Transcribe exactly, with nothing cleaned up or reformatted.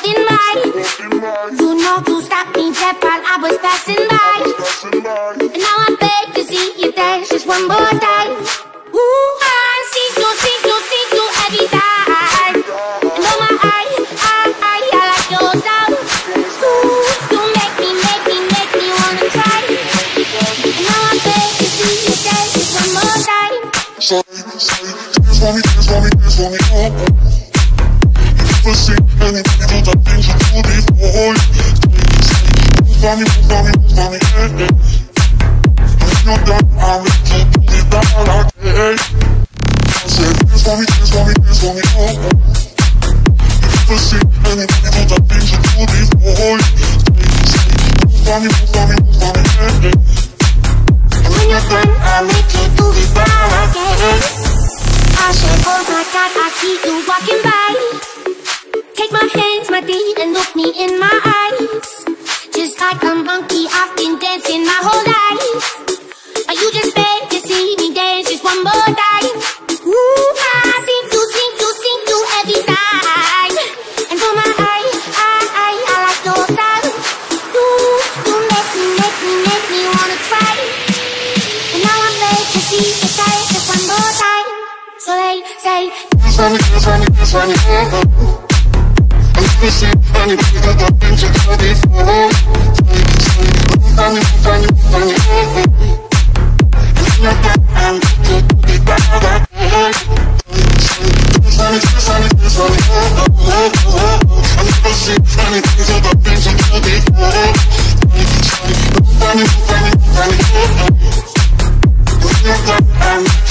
walking by. You know you stopped me dead while I was passing by. And now I beg to see you dance just one more time. Ooh, I see you, see you, see you every time. And oh my, I, I, I, I like your style. Ooh, you make me, make me, make me wanna cry. And now I beg to see you dance just one more time. Say, say, dance for me, dance for me, dance for me, oh, oh. You never see anybody do the things you do before. Say, say, move for me, move for me, move for me, yeah, yeah. You know that I'm with you, do it that I like, yeah. Say, dance for me, dance for me, dance for me, oh, oh. You never see anybody do the things you do before. Say, say, move for me, move for me, move for me, yeah, yeah. And when you're done, I'll make you do it that again. I said, oh my God, I see you walking by. Take my hands, my feet, and look me in my eyes. Just like a monkey, I've been dancing my whole life. But you just beg to see me dance just one more time. Ooh, I see you, see you, see you every time. And for my eye, I, I, I like your style. Ooh, you make me, make me, make me wanna cry. And now I'm ready to see you dance just one more time. So they say, dance for me, dance for me, dance for me, oh, oh. I never see anybody do the things you do before. Say, say, move for me, move for me, move for me, oh, oh. You know that I'm with you, do it that again. Say, say, dance for me, dance for me, dance for me, oh, oh, oh, oh. I never see anybody do the things you do before. Say, say, move for me, move for me, move for me, oh, oh. You know that I'm